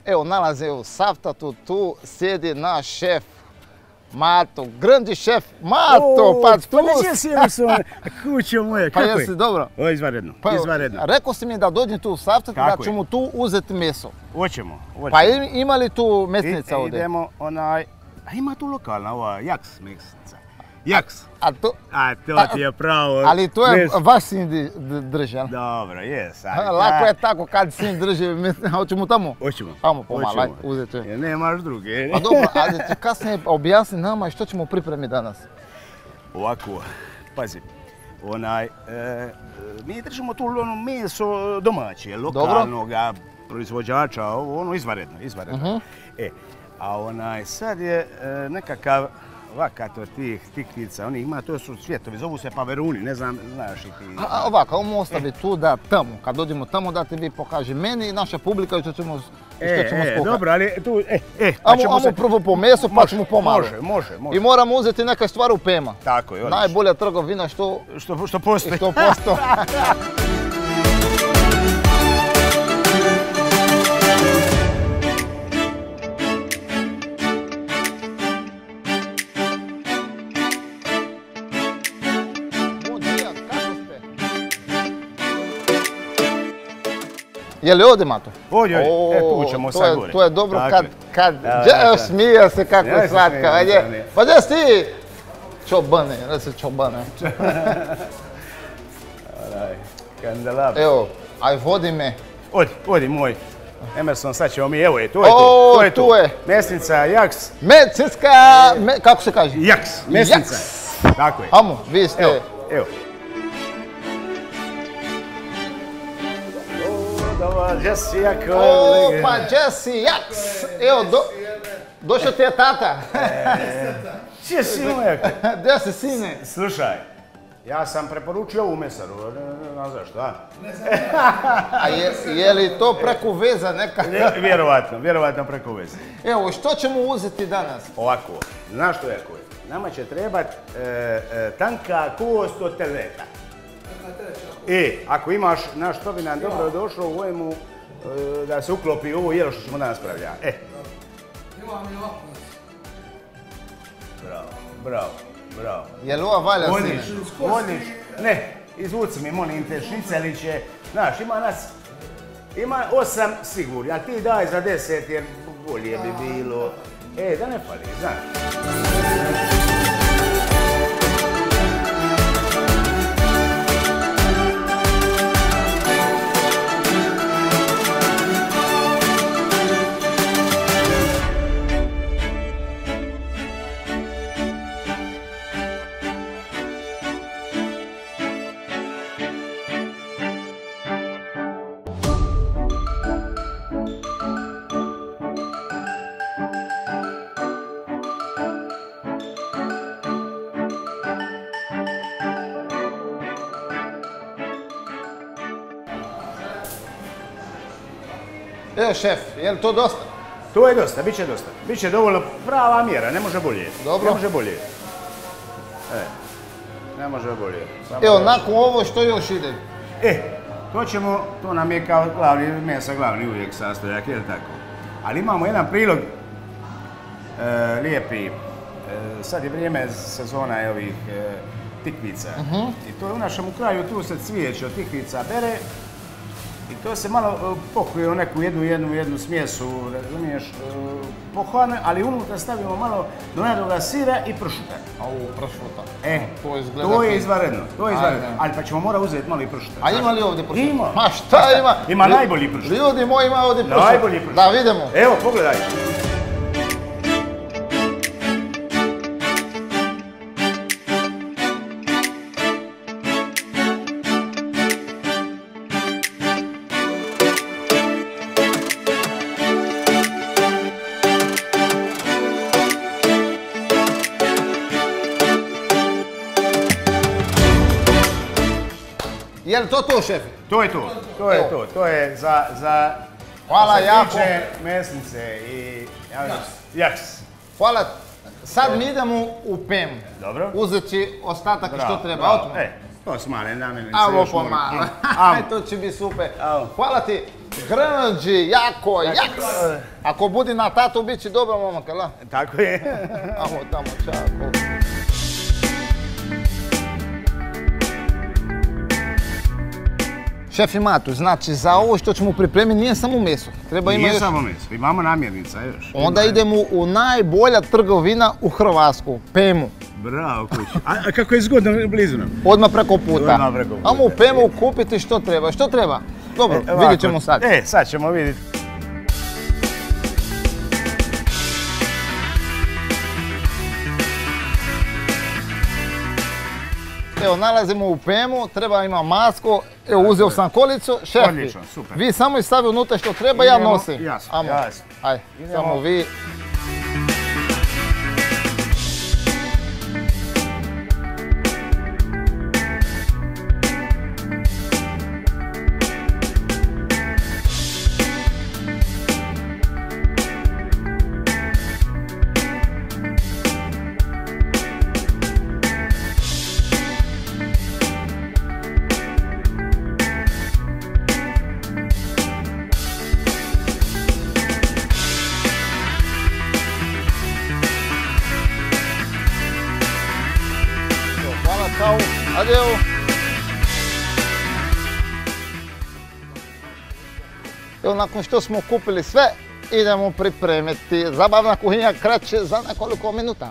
Evo, nalaze u Saftatu, tu sjedi naš šef, Mato, grandi šef, Mato, pa tu... Pa neće si jednostavno, kućo moje, kako je? Pa jesi dobro? O, izvanredno, izvanredno. Rekao si mi da dođem tu u Saftatu, da ćemo tu uzeti meso. Hoćemo. Pa ima li tu mesnica ovdje? Idemo onaj, a ima tu lokalna ova Jaks mesnica. Jaks. A to ti je pravo. Ali to je vaš sin drži, jel? Dobro, jes. Lako je tako kad sin drži, hoćemo tamo? Hoćemo. Tamo pomalo, ajde, uzeti. Jer nemaš druge. Pa dobro, ajde ti kasnije objasni nama što ćemo pripremiti danas. Ovako, pazi, mi držimo tu meso domaće, lokalnog proizvođača, ono izvanredno. A sad je nekakav vakat od tih tikvica, oni ima, to su cvjetovi, zovu se paveruni, ne znam, znaš i ti. Ovako, ovo ostavi tu da tamo, kad dođemo tamo da ti vi pokaži meni i naša publika i što ćemo skuhati. Dobro, ali tu, Ajmo prvo po mesu pa ćemo pomalo. Može. I moramo uzeti neke stvari u pema. Tako je, odlično. Najbolja trgovina što postoji. Što postoji. Je li ovdje, Mato? Ovdje, tu ćemo sad gore. To je dobro kad smije se kako je slatka. Pa gdje si ti? Čobane, reci čobane. Kandelaber. Evo, aj vodi me. Odi moj. Emerson, sad ćemo mi, evo je, to je tu. Mesnica, Jaks. Mesnica, kako se kaže? Jaks, mesnica. Tako je. Amo, vi ste. Evo. Jesse Jaks. Pa Jesse Jaks. Evo, došao ti je tata. Čije sine? Gdje si sine? Slušaj, ja sam preporučio ovu mesaru, ne znaš šta? A je li to preko veza neka? Vjerovatno preko veze. Evo, što ćemo uzeti danas? Ovako, znaš što je ako je? Nama će trebat tanka kost od teleta. Ako imaš, znaš što bi nam dobro došlo u ovemu da se uklopi ovo jelo što ćemo danas pravljati. Imam i ovako. Bravo. Je li ova valja sine? Voliš? Ne, izvuci mi, molim te, šniceliće. Znaš, ima 8 sigurni, ali ti daj za 10 jer bolje bi bilo. Da ne fali, znaš. Evo šef, je li to dosta? To je dosta, bit će dosta. Biće dovoljno prava mjera, ne može bolje. Dobro. Ne može bolje. Ne može bolje. Evo, nakon ovo što još ide? To nam je kao glavni uvijek sastojak, je li tako? Ali imamo jedan prilog lijepi. Sad je vrijeme sezona ovih tikvica. I to je u našem kraju, tu se cvijeće od tikvica bere. I to se malo pokuje u neku jednu smjesu, razumiješ, pohvane, ali unutra stavimo malo donadoga sira i pršuta. Pršuta. To je izvanredno, ali pa ćemo morati uzeti malo i pršuta. A ima li ovdje pršuta? Ima. Ma šta ima? Ima najbolji pršut. Ljudi moji, ima ovdje pršuta. Najbolji pršut. Da, vidimo. Evo, pogledaj. Je li to, šef? To je to. To je za... Hvala jako. Što se tiče mesnice i... Jaks. Hvala. Sad mi idemo u PEM. Dobro. Uzeti ostatak što treba. To su male namirnice. Avo pomalo. To će biti super. Hvala ti. Grnđi, jako. Ako budi na tatu, bit će dobar momak, jel? Tako je. Amo tamo, čako. Šef Matu, znači za ovo što ćemo pripremiti nije samo meso. Nije samo meso, imamo namirnica još. Onda idemo u najbolja trgovina u Hrvatsku, Pemu. Bravo, kući. A kako je zgodno blizu nam? Odmah preko puta. Amo u Pemu kupiti što treba. Što treba? Dobro, vidjet ćemo sad. Sad ćemo vidjeti. Evo, nalazimo u Pemu, treba ima masku, evo uzeo sam kolicu, šefi. Odlično, super. Vi samo stavi unutra što treba, ja nosim. Jasno. Ajde, samo vi. Adeo. Evo, nakon što smo kupili sve, idemo pripremiti. Zabavna kuhinja kreće za nekoliko minuta.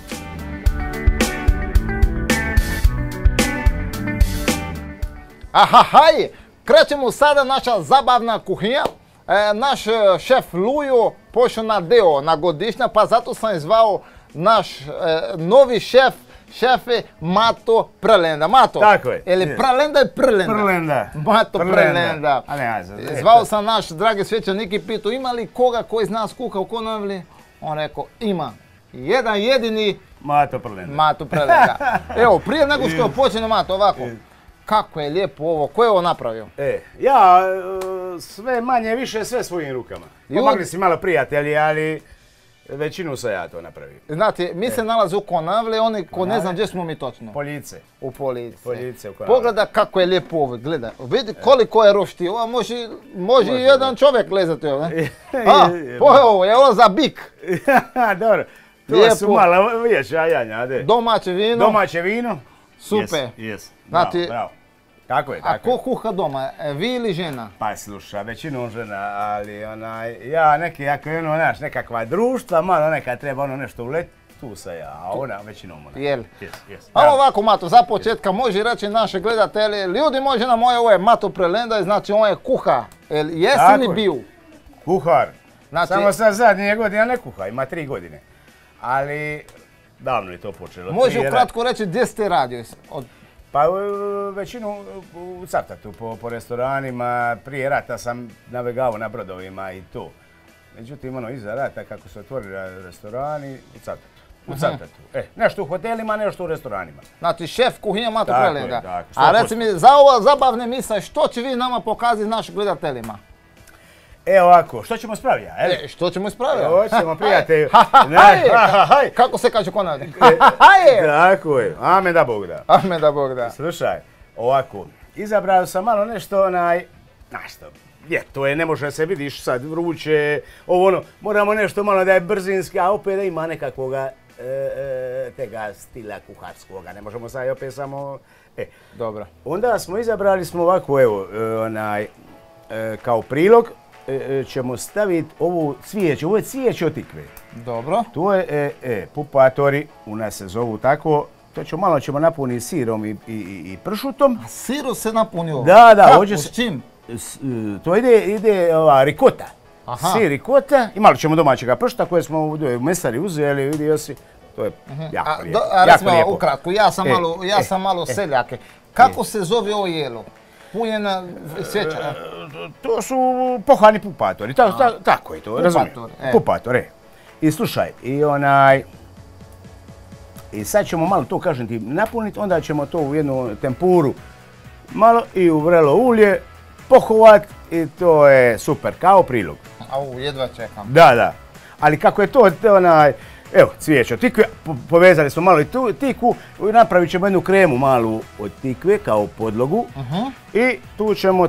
Ahaj! Krećemo sada naša zabavna kuhinja. Naš šef Lujo pošao na deo, na godišnja, pa zato sam zvao naš novi šef je Mato Prelenda. Mato, tako je. Ili Prelenda i Prelenda? Prelenda. Mato Prelenda. Zvao sam naš dragi svećenik i pitao ima li koga koji iz nas kuha u Konavli? On rekao ima. Jedan jedini Mato Prelenda. Mato Prelenda. Evo, prije nego što počne Mato ovako. Kako je lijepo ovo, ko je ovo napravio? Ja sve manje više sve svojim rukama. Pomagli si malo prijatelji, ali većinu sam ja to napravio. Znate, mi se nalazi u Konavli, oni ko ne znam gdje smo mi točno. Poljice. U Police. Poljice u Konavli. Pogledaj kako je lijepo ovo, gledaj. Vidi koliko je rošti, ovo može i jedan čovjek lezati ovdje. Ovo je ovo za bik. Dobro, to su malo veća janja. Domaće vino. Domaće vino. Super. Bravo. Tako je. A ko kuha doma, vi ili žena? Pa sluša, većinom žena, ali ja neki, ako je nekakva društva, malo neka treba nešto uleti, tu sam ja, a ona većinom ona. Jel? Ali ovako, Mato, za početka može reći naše gledatelje, ljudi može na moje, ovo je Mato Prelenda, znači on je kuha. Jesi li bio? Kuhar. Samo sad zadnje godine ne kuha, ima 3 godine. Ali davno je to počelo. Može ukratko reći gdje ste radio? Pa većinu u Cavtatu, po restoranima, prije rata sam navegao na brodovima i to. Međutim, iza rata kako se otvorili restorani, u Cavtatu. Nešto u hotelima, nešto u restoranima. Znači, šef kuhinja Mato Prelenda. A reci mi, za ovo zabavne misle, što će vi nama pokazati našim gledateljima? Ovako, što ćemo ispraviti? Što ćemo ispraviti? Hoćemo, prijatelju. Kako se kaže Konavli? Tako je, amen da Bog da. Amen da Bog da. Slušaj, ovako, izabrao sam malo nešto što, to je, ne može se vidiš sad vruće, moramo nešto malo da je brzinski, a opet da ima nekakvoga tega stila kuharskoga, ne možemo sad opet samo, Dobro. Onda smo izabrali ovako, kao prilog, ćemo staviti ovo cvijeće, ovo je cvijeće od tikve. Dobro. To je pupatori, u nas se zovu tako, to malo ćemo napuniti sirom i pršutom. A siru se napunio? Da. Kako, s čim? To ide rikota. Sir rikota i malo ćemo domaćega pršuta koje smo u mesari uzeli, vidio si. To je jako lijepo. Recimo, ukratko, ja sam malo seljake. Kako se zove ovo jelo? Punjena svečana? To su pohani pupatori, tako je to, razumijem. Pupator, I slušaj, i sad ćemo malo to, kažem ti, napuniti, onda ćemo to u jednu tempuru malo i u vrelo ulje pohovat i to je super, kao prilog. Jedva čekam. Da. Ali kako je to Evo, cvijeće od tikve, povezali smo malo i tikvu, napravit ćemo jednu kremu malu od tikve kao podlogu i tu ćemo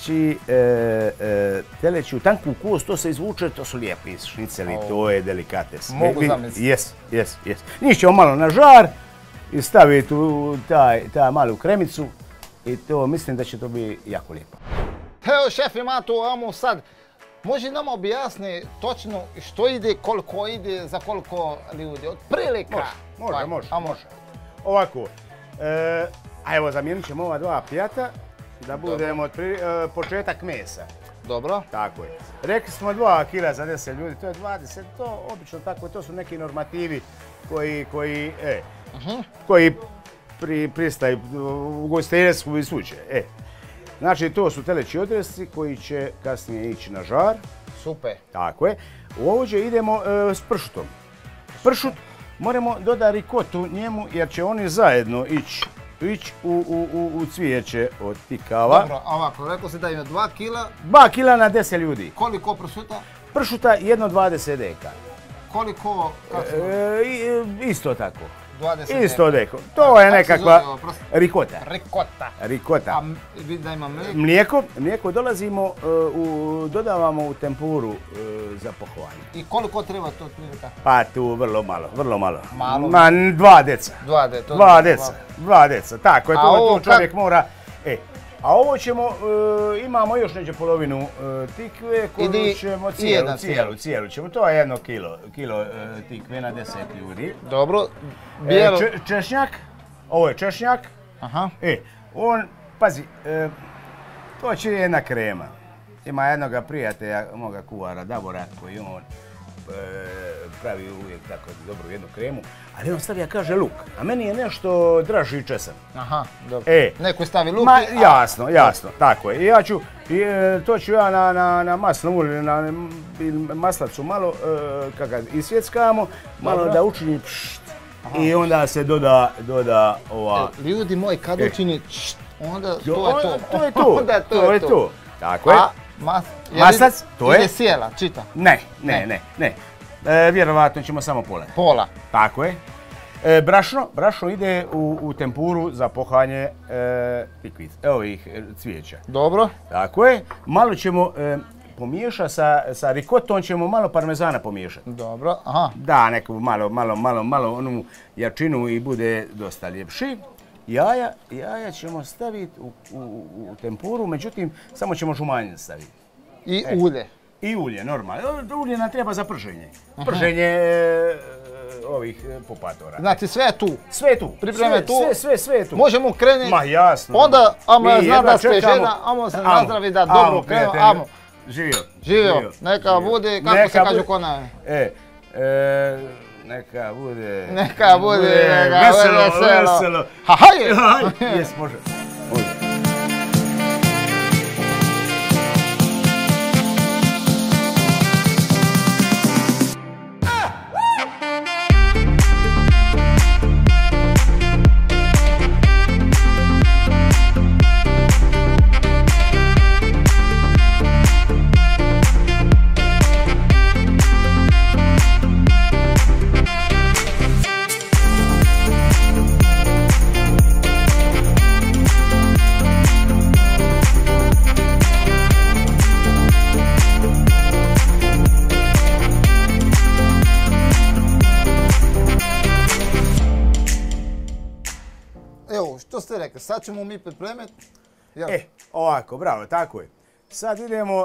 teleću tanku kost, to se izvuče, to su lijepi šniceli, to je delikates. Mogu zamisliti. Jes. Njih ćemo malo na žar i staviti u taj malu kremicu i to mislim da će to biti jako lijepo. Evo šef ima tu, amo sad, može nam objasni točno što ide, koliko ide, za koliko ljudi, od prilika. Može. Ovako, a evo zamijenit ćemo ova dva pijata da budemo od početak mesa. Dobro. Tako je. Rekli smo 2 kila za 10 ljudi, to je 20, to obično tako, to su neki normativi koji pristaju u gostiteljstvu i slučaje. Znači, to su teleći odresci koji će kasnije ići na žar. Super. Tako je. Ovdje idemo s pršutom. Pršut moramo dodati rikotu njemu jer će oni zajedno ići u cvijeće od tikava. Dobro, ovako, rekao si da ima 2 kila. 2 kila na 10 ljudi. Koliko pršuta? Pršuta 1,20 deka. Koliko? Isto tako. 20 isto deko. To je nekakva rikota. Rikota. A vidi da ima mlijeko? Mlijeko dolazimo, dodavamo u tempuru za pohovanje. I koliko treba to prilika? Pa tu vrlo malo. Malo? Ma 2 deca. 2 deca. Tako je, to čovjek mora. A ovo ćemo, imamo još neđe polovinu tikve koju ćemo cijelu ćemo. To je 1 kilo tikve na 10 ljudi. Dobro. Bijelo. Češnjak, ovo je češnjak. Aha. On, pazi, to će jedna krema. Ima jednoga prijatelja, moga kuvara Davora, koji on pravi uvijek tako dobru jednu kremu, ali on stavlja, kaže, luk, a meni je nešto draži česan. Aha, dobro. Neko stavi luk i... Jasno, tako je. I ja ću, to ću ja na maslom ulju, na maslacu malo, kada isvjeckamo, malo da učini pšt, i onda se doda ova... Ljudi moji, kad učini pšt, onda to je to. To je to. Tako je. Maslac, to je... Ide sjela, čita? Ne. Vjerovatno ćemo samo pola. Tako je. Brašno ide u tempuru za pohanje ovih cvijeća. Dobro. Tako je. Malo ćemo pomiješati sa rikotom, ćemo malo parmezana pomiješati. Dobro, aha. Da, neku malo onu jačinu i bude dosta ljepši. Jaja ćemo staviti u tempuru, međutim, samo ćemo žumanjin staviti. I ulje. I ulje, normalno. Ulje nam treba za prženje. Prženje ovih pupatora. Znači sve je tu? Sve je tu. Pripreme tu? Sve je tu. Možemo krenuti? Ma jasno. Onda, amo zna da ste žena, amo se nazdravi da dobro krenu, amo. Živio. Neka bude, kako se kaže kona? Neka bude veselo. Hajde! Jes, može. Što ste rekli, sad ćemo mi pripremiti? Ovako, bravo, tako je. Sad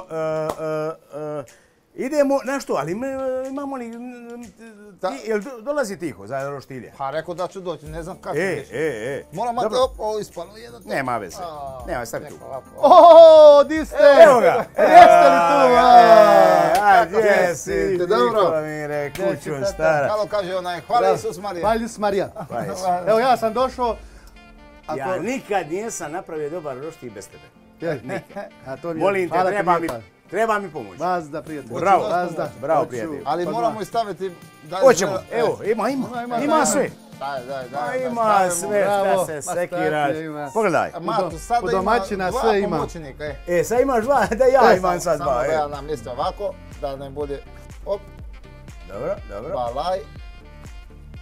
idemo na što, ali imamo li, jel dolazi tiho za roštilje? Pa rekao da ću doći, ne znam kako više. Moram imati ovo ispalo jedan. Nema veze, stavi tu. Ooo, di ste? Evo ga. Jeste li tu? Gdje si, dobro. Mire, kuću stara. Kako kaže onaj, hvala Isus Marija. Hvala Isus Marija. Evo ja sam došao. Ja nikad nisam napravio dobar roštilj bez tebe. Molim te, treba mi pomoć. Vazda, prijatelj. Bravo, prijatelj. Ali moramo i staviti... Hoćemo, evo, ima sve. Daj. Ima sve šta se sekiraš. Pogledaj. Sada ima 2 pomoćnika. Sad imaš 2, da ja imam sad 2. Samo da nam mjesto ovako, da ne bude... Op. Dobro. Balaj.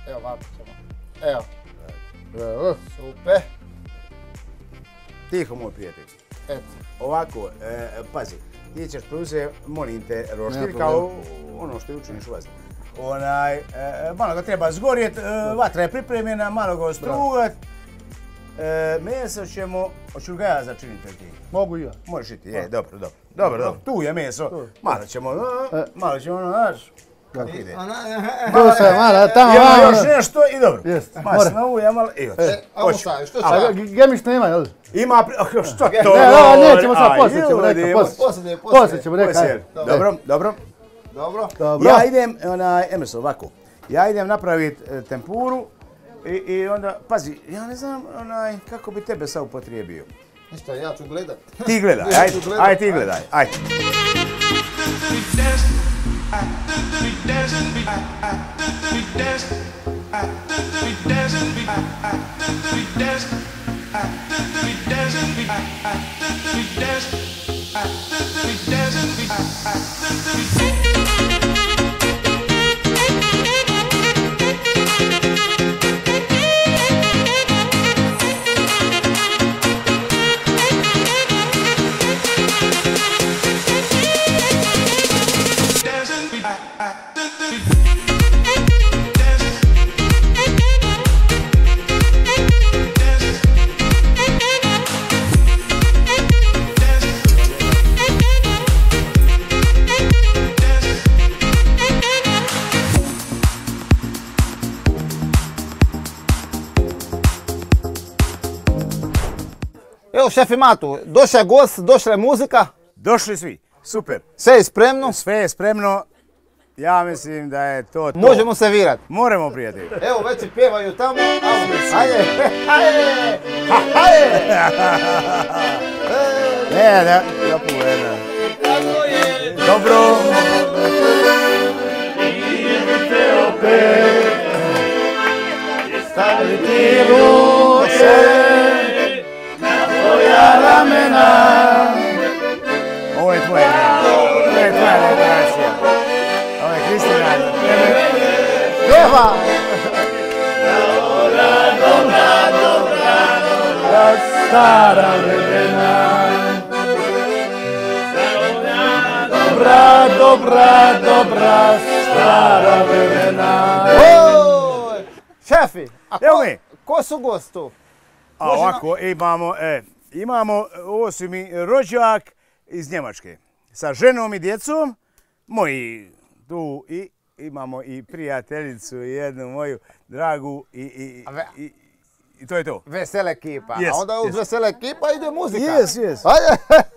Evo, ovako ćemo. Evo. Super. Tiho, moj prijatelj. Eto. Ovako, pazi, ti ćeš preuzeti, molim te, roštilj kao ono što učiniš u vazdu. Malo ga treba zgorjet, vatra je pripremljena, malo ga ostrugat. Meso ćemo, hoću ga ja začiniti ti? Mogu i ja. Možeš i ti, dobro. Tu je meso, malo ćemo, znaš. Kako ide? Tu se malo, tamo Ima malo. još nešto i dobro. Jest, Masno ulje malo i hoću. Ovo stavi, što A stavi? gemišt nema, jel? Ima, što to? Ne, nećemo sad, poslije ćemo neka, poslije ćemo neka. Dobro. Dobro. Ja idem, Emerson, ovako. Ja idem napraviti tempuru i onda, pazi, ja ne znam kako bi tebe sad upotrijebio. Ništa, ja ću gledat. Ti gledaj, ajde ti gledaj, ajde. Evo, šef Matu, došao je gost, došla je muzika. Došli svi, super. Sve je spremno. Sve je spremno. Ja mislim da je to to. Možemo se virati. Moramo, prijatelji. Evo, već i pjevaju tamo. Ajde. Da poveda. Dobro. Staviti ruče na tvoja ramena. Ovo je tvoja dekoracija. Ovo je Kristina. Pjeva! Dobra, stara vremena. Dobra, stara vremena. Šefi, Evo mi. ko su gost tu? A ovako imamo, ovo su mi rođak iz Njemačke. Sa ženom i djecom, moji tu i imamo i prijateljicu, jednu moju dragu i to je to. Vesela ekipa. Yes, A onda uz vesela ekipa ide muzika. Yes. Ajde,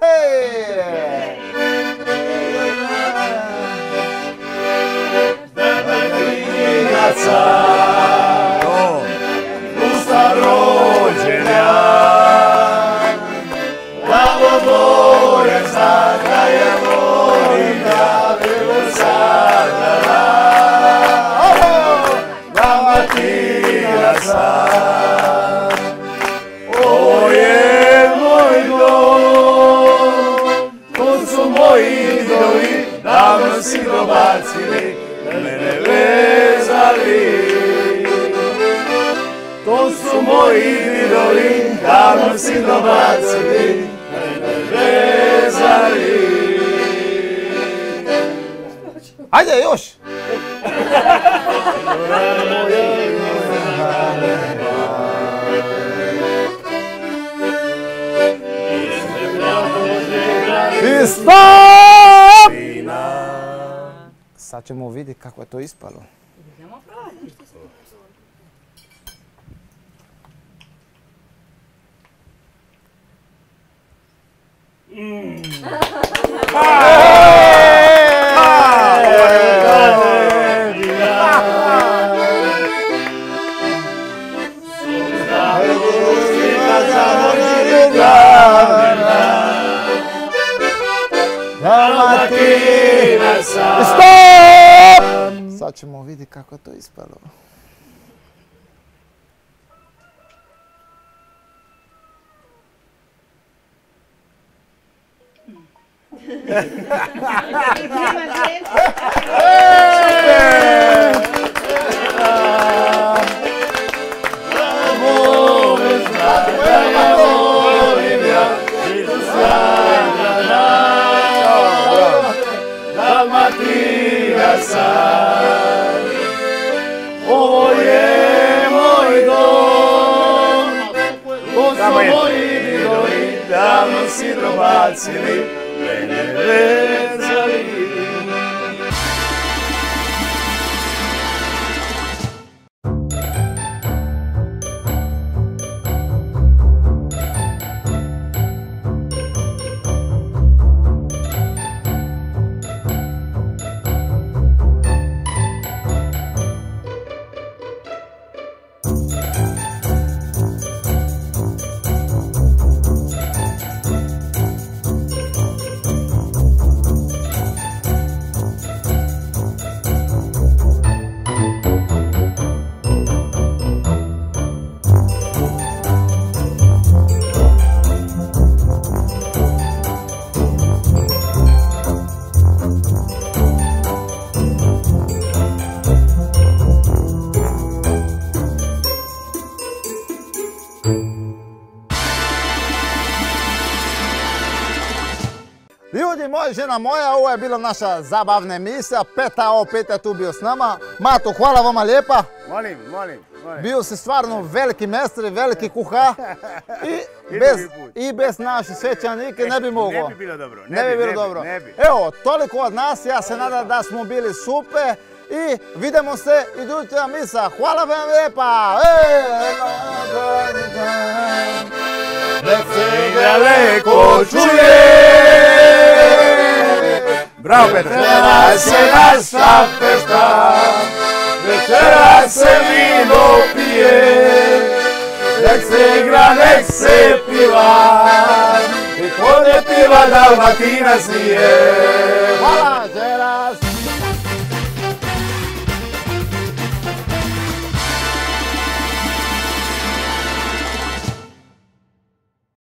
Usta rođenja, kako more sada je volim da bilo sada. Dalmatinaca, ovo je moj dom, to su moji idovi, davno si dobacili, mene vezali. To su moji idovi, davno si dobacili, mene vezali. ajde još. I stop! Sad ćemo vidjeti kako je to ispalo. Stop! Sad ćemo vidjeti kako je to ispalo. bacili, mene vezali. Ljudi moji, žena moja, ovo je bila naša zabavna emisija. Peta opet je tu bio s nama. Mato, hvala vama lijepa. Molim. Bio si stvarno veliki mestri, veliki kuhar. I bez naših svećanike ne bi mogao. Ne bi bilo dobro. Ne bi bilo dobro. Evo, toliko od nas. Ja se nadam da smo bili super. I vidimo se iduća misa. Hvala vam lijepa. Nek se daleko čuje. Bravo Petre. Večera se naša fešta, večera se vino pije, nek se igra, nek se piva, i ko ne piva Dalmatinac nije.